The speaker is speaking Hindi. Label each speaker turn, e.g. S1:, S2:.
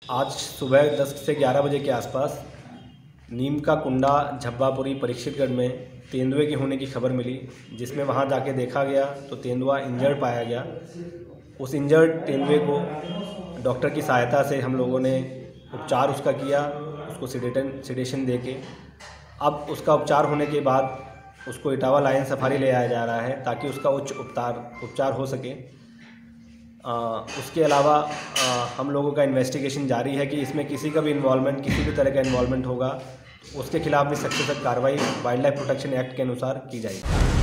S1: आज सुबह 10 से 11 बजे के आसपास नीम का कुंडा झब्बापुरी परीक्षितगढ़ में तेंदुए के होने की खबर मिली, जिसमें वहां जाके देखा गया तो तेंदुआ इंजर्ड पाया गया। उस इंजर्ड तेंदुए को डॉक्टर की सहायता से हम लोगों ने उपचार उसका किया, उसको सिडेशन दे के। अब उसका उपचार होने के बाद उसको इटावा लायन सफारी ले आया जा रहा है ताकि उसका उच्च उपचार हो सके। उसके अलावा हम लोगों का इन्वेस्टिगेशन जारी है कि इसमें किसी का भी इन्वॉल्वमेंट, किसी भी तरह का इन्वॉल्वमेंट होगा उसके खिलाफ भी सख्त से सख्त कार्रवाई वाइल्ड लाइफ प्रोटेक्शन एक्ट के अनुसार की जाएगी।